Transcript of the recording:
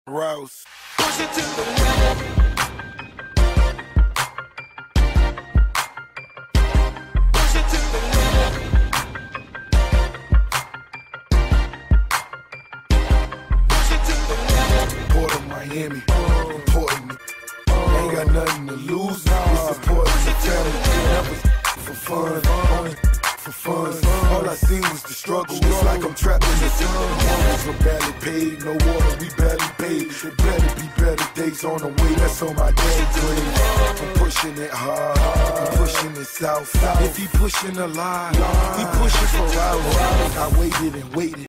Rouse. Push it to the limit. Push it to the limit. Push it to the limit. Port of Miami, important. Ain't got nothing to lose. It's important to family. Never for fun, only for fun. All I seen was the struggle. It's like I'm trapped in the jungle. Mornings were barely paid, no water, we barely paid. There better be better days on the way. That's on my dad's grave. I'm pushing it hard, I'm pushing it south. If he pushing a lie, he pushing for hours. I waited and waited.